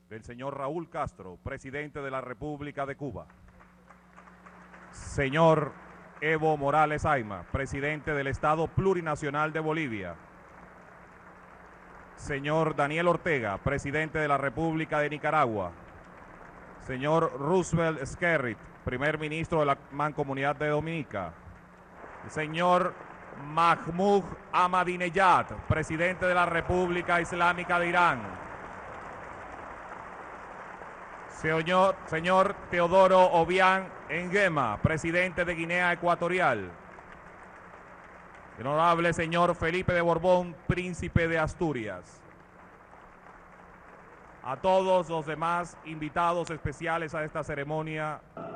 del señor Raúl Castro, presidente de la República de Cuba. Señor Evo Morales Ayma, presidente del Estado Plurinacional de Bolivia. Señor Daniel Ortega, presidente de la República de Nicaragua. Señor Roosevelt Skerrit, primer ministro de la Mancomunidad de Dominica. Señor Mahmoud Ahmadinejad, presidente de la República Islámica de Irán. Señor Teodoro Obiang Nguema, presidente de Guinea Ecuatorial. El honorable señor Felipe de Borbón, príncipe de Asturias. A todos los demás invitados especiales a esta ceremonia,